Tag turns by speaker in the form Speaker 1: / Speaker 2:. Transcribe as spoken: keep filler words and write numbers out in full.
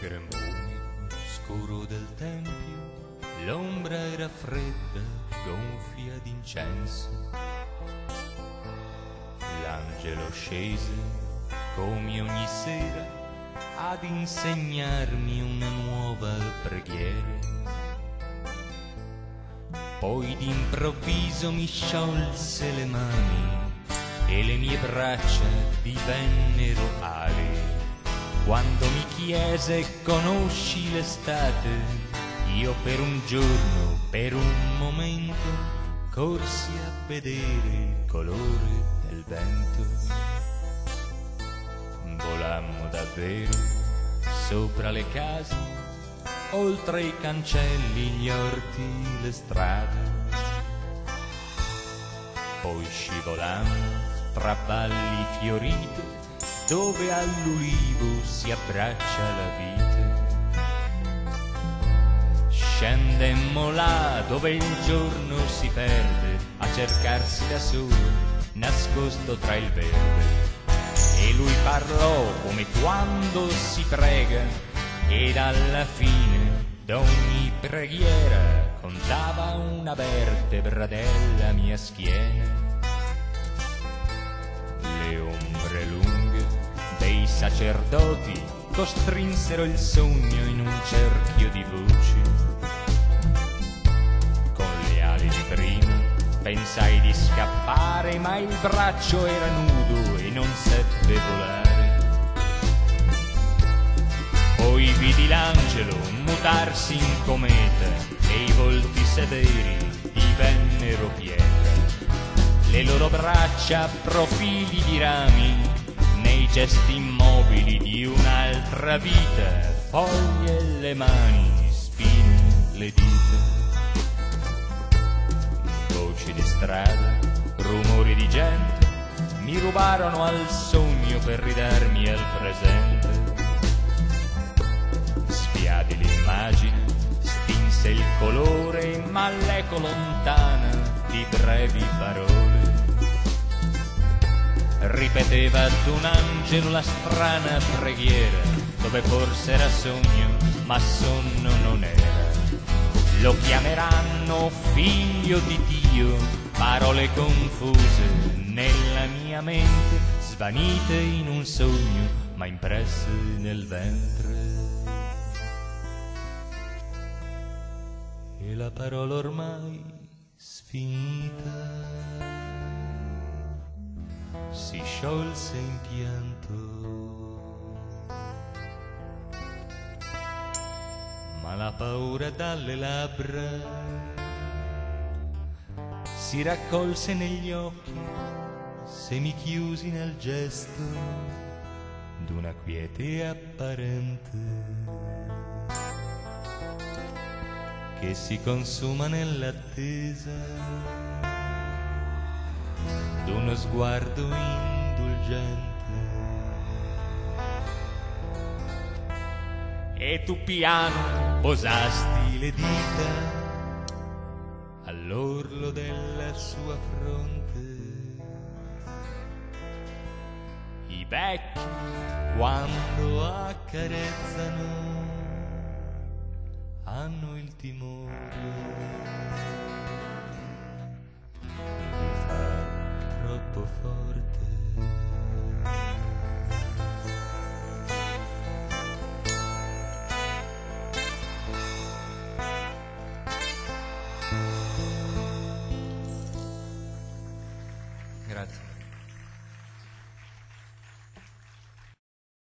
Speaker 1: grembo scuro del tempio, l'ombra era fredda, gonfia d'incenso. L'angelo scese, come ogni sera, ad insegnarmi una nuova preghiera. Poi d'improvviso mi sciolse le mani e le mie braccia divennero ali. Quando mi chiese conosci l'estate, io per un giorno, per un momento, corsi a vedere il colore del vento. Volammo davvero sopra le case, oltre i cancelli, gli orti, le strade. Poi scivolammo tra valli fiorite, dove all'ulivo si abbraccia la vita. Scendemmo là dove il giorno si perde, a cercarsi da solo, nascosto tra il verde. E lui parlò come quando si prega, ed alla fine d'ogni preghiera contava una vertebra della mia schiena. Le ombre lunghe dei sacerdoti costrinsero il sogno in un cerchio di voci. Con le ali di prima pensai di scappare, ma il braccio era nudo e non seppe volare. Poi vidi l'angelo mutarsi in cometa e i volti severi divennero pietra. Le loro braccia profili di rami, nei gesti immobili di un'altra vita, foglie le mani, spine le dita. Voci di strada, rumori di gente, mi rubarono al sogno per ridarmi al presente. Sfiadi l'immagine, stinse il colore, ma l'eco lontana di brevi parole ripeteva ad un angelo la strana preghiera, dove forse era sogno, ma sonno non era. Lo chiameranno figlio di Dio, parole confuse nella mia mente, svanite in un sogno, ma impresse nel ventre. E la parola ormai sfinita si sciolse in pianto, ma la paura dalle labbra si raccolse negli occhi, semichiusi nel gesto d'una quiete apparente che si consuma nell'attesa d'uno sguardo indulgente. E tu piano posasti le dita all'orlo della sua fronte. I vecchi quando accarezzano hanno il timore troppo forte. Grazie.